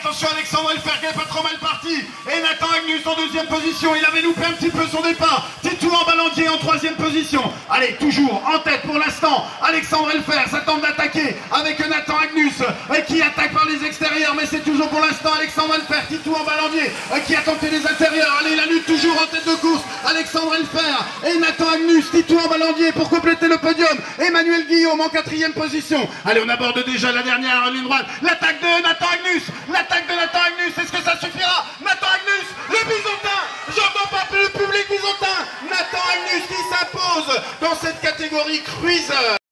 attention, Alexandre Elfer qui n'est pas trop mal parti. Et Nathan Agnus en deuxième position. Il avait loupé un petit peu son départ. Titouan Balandier en troisième position. Allez, toujours en tête pour l'instant. Alexandre Elfer s'attend d'attaquer avec Nathan Agnus qui attaque par les extérieurs. Mais c'est toujours pour l'instant Alexandre Elfer, Titouan Balandier qui a tenté les intérieurs. Allez, la lutte toujours en tête de course. Alexandre Elfer et Nathan Agnus, Titouan Balandier pour compléter le podium. Emmanuel Guillaume en quatrième position. Allez, on aborde déjà la dernière ligne droite. L'attaque de Nathan Agnus. L'attaque de Nathan Agnus. Est-ce que ça suffira? Nathan Agnus, le Bisontin. J'entends pas plus le public Bisontin. Nathan Agnus qui s'impose dans cette catégorie cruiser.